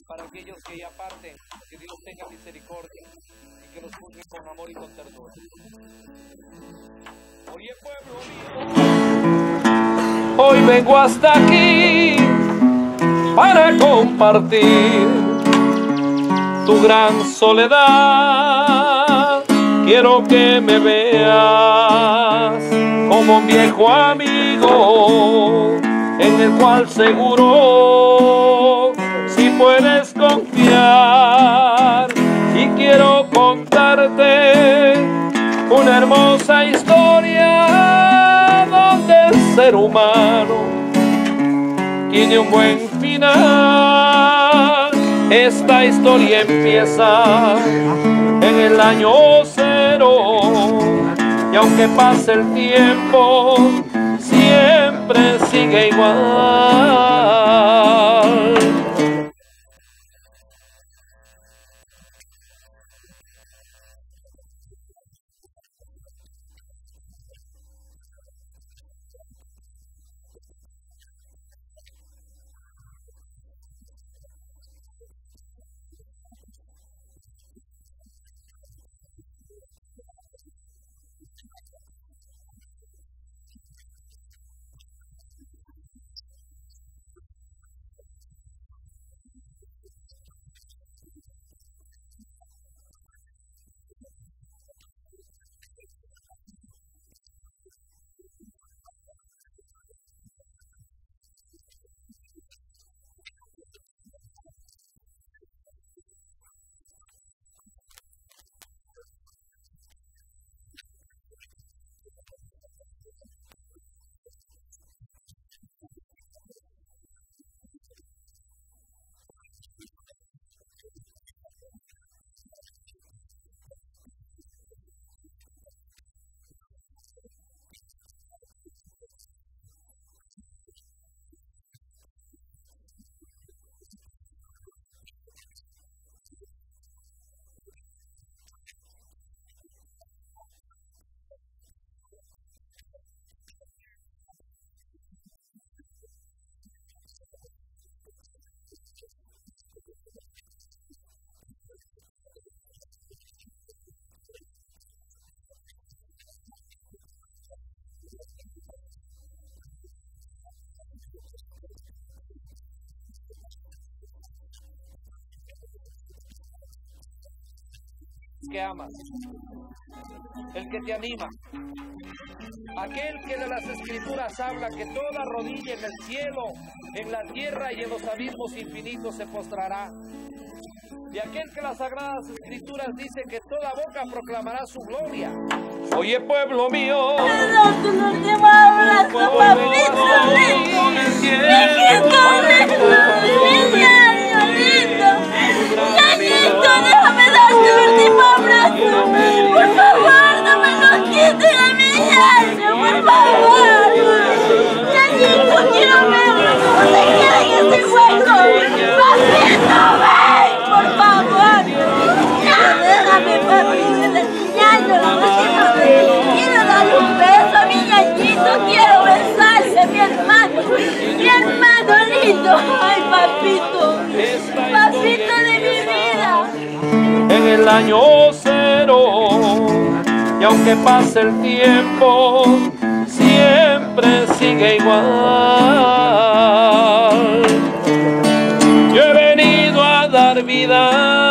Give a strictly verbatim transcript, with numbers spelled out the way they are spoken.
para aquellos que ya parten, que Dios tenga misericordia y que los juzgue con amor y con ternura. Oye, pueblo mío, hoy vengo hasta aquí para compartir tu gran soledad. Quiero que me veas como un viejo amigo en el cual seguro si puedes confiar. Y quiero contarte una hermosa historia donde el ser humano tiene un buen final. Esta historia empieza en el año cero y aunque pase el tiempo siempre sigue igual. Que amas, el que te anima, aquel que de las escrituras habla que toda rodilla en el cielo, en la tierra y en los abismos infinitos se postrará, y aquel que las sagradas escrituras dice que toda boca proclamará su gloria. Oye, pueblo mío, me das un último abrazo, papito lindo, mijito lindo, mi niño lindo, niñito, déjame dar tu último abrazo, por favor, no me lo quiten a mi niño, por favor, niñito, quiero verlo, como se queda en ese hueco, papito, ven, por favor, ya déjame, papito, niño, lo último vez, quiero darle un beso a mi niñito, quiero besarle, mi hermano, mi hermano lindo, ay, papito, papito de mi vida. En el año cero, y aunque pase el tiempo, siempre sigue igual. Yo he venido a dar vida